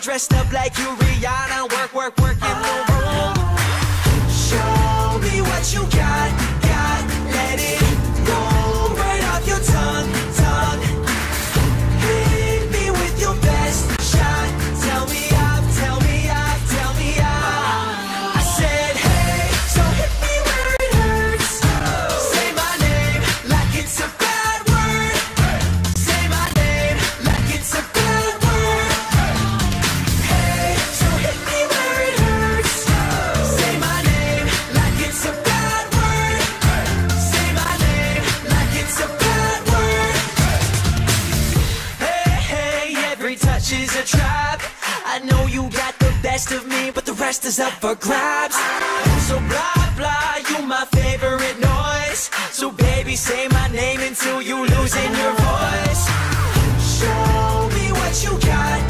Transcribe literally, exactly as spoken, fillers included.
dressed up like you, Rihanna. Work, work, work in the room. Show me what you got, got. Let it roll right off your tongue, tongue. Hit me with your best shot. Tell me up, tell me up, tell me up. I said, hey, so hit me where it hurts. Say my name like it's a bad word. Say my name like it's a bad word. Hey, so hit me where it hurts. Say my name like it's a bad word. Say my name like it's a bad word. Hey, hey, every touch is a trap. I know you got the best of me, but the rest is up for grabs. So blah, blah, you my favorite noise. So baby, say my name until you losing your voice. Show me what you got,